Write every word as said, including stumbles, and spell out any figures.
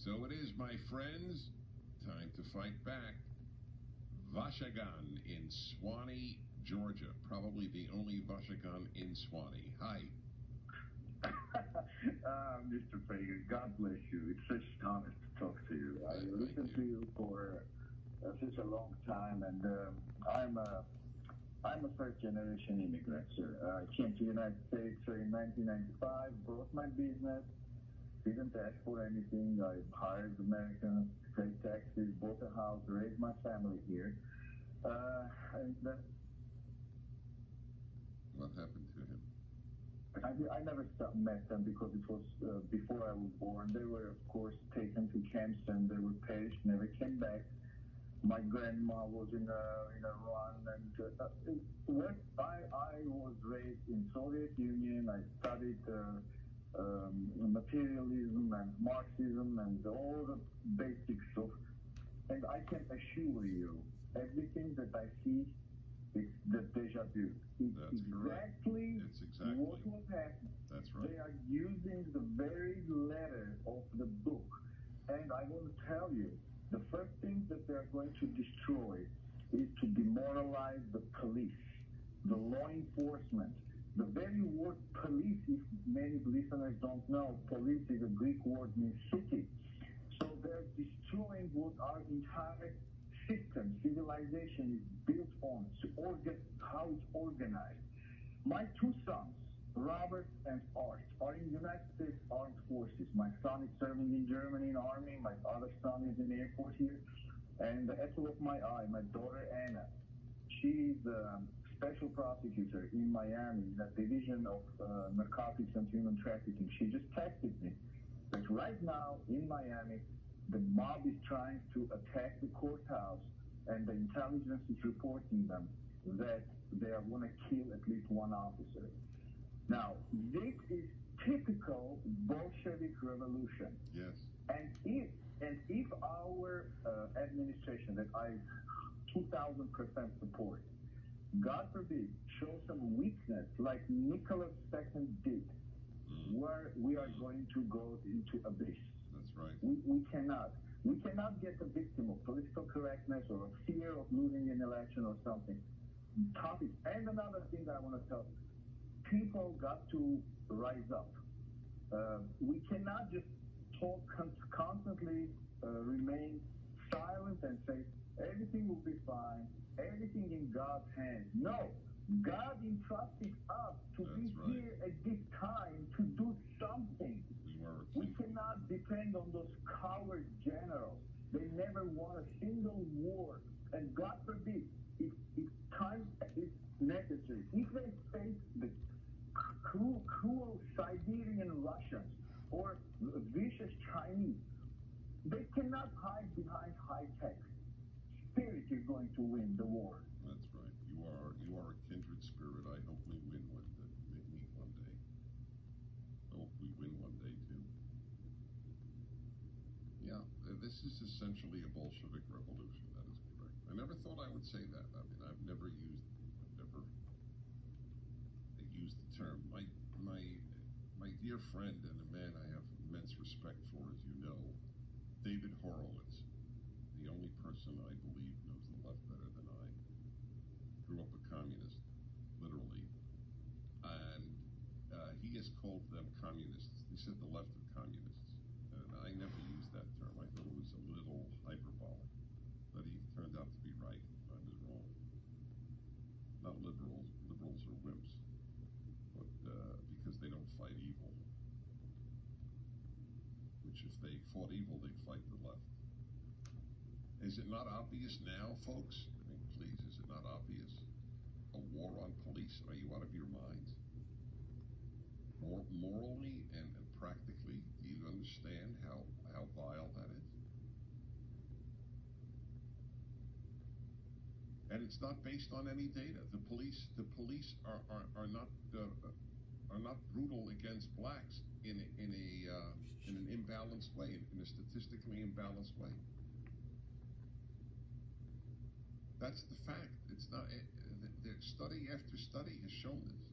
So it is, my friends, time to fight back. Vashagan in Swanee, Georgia. Probably the only Vashagan in Swanee. Hi. uh, Mister Fagan, God bless you. It's such an honor to talk to you. I Thank listened you. to you for uh, such a long time, and um, I'm a I'm a first generation immigrant, sir. Uh, I came to the United States uh, in nineteen ninety-five, brought my business, didn't ask for anything. I hired Americans, paid taxes, bought a house, raised my family here. Uh, and uh, What happened to him? I, I never stopped, met them because it was uh, before I was born. They were, of course, taken to camps and they were perished, never came back. My grandma was in a, in Iran, and uh, it, what I, I was raised in Soviet Union. I studied uh, um, materialism and Marxism and all the basics of, and I can assure you, everything that I see is the deja vu. It's That's exactly, It's exactly what was happening. That's right. They are using the very letter of the book. And I want to tell you, the first thing that they're going to destroy is to demoralize the police, the law enforcement. The very word police, if many listeners don't know, police is a Greek word means city. So they're destroying what our entire system, civilization is built on, to organ, how it's organized. My two sons, Robert and Art, are in the United States Armed Forces. My son is serving in Germany in Army. My other son is in the Air Force here. And the apple of my eye, my daughter Anna, she's the special prosecutor in Miami, that division of uh, narcotics and human trafficking. She just texted me that right now in Miami, the mob is trying to attack the courthouse, and the intelligence is reporting them that they are going to kill at least one officer. Now, this is typical Bolshevik revolution. Yes. And if and if our uh, administration that I two thousand percent support, God forbid, show some weakness like Nicholas the Second did, Mm. where we are going to go into abyss. That's right. We, we cannot. We cannot get the victim of political correctness or a fear of losing an election or something. Topic. And another thing that I want to tell, people got to rise up. Uh, we cannot just talk con- constantly, uh, remain silent and say, everything will be fine, everything in God's hands. No. God entrusted us to That's be right. here at this time to do something. We were We cannot depend on those coward generals. They never won a single war. And God forbid, if, if time is necessary, if they face the cruel, cruel Siberian Russians or vicious Chinese, they cannot hide behind high tech. Spirit is going to win the war. That's right. You are you are a kindred spirit. I hope we win one day. We meet one day. I hope we win one day too. Yeah, uh, this is essentially a Bolshevik revolution. That is correct. I never thought I would say that. I mean, I've never used, I've never used the term. My my my dear friend and a man I have immense respect for, as you know, David Horowitz, the only person I believe knows the left better than I. Grew up a communist, literally, and uh, he has called them communists. He said the left are communists, and I never used that term. I thought it was a little hyperbolic, but he turned out to be right. I was wrong. Not liberals. Liberals are wimps, but uh, because they don't fight evil, which if they fought evil, they'd fight the left. Is it not obvious now, folks? I mean, please, is it not obvious? A war on police? Are you out of your minds? Mor- morally and, and practically, do you understand how, how vile that is? And it's not based on any data. The police, the police are are, are not uh, are not brutal against blacks in a, in a uh, in an imbalanced way, in a statistically imbalanced way. That's the fact. It's not. It, the, the study after study has shown this.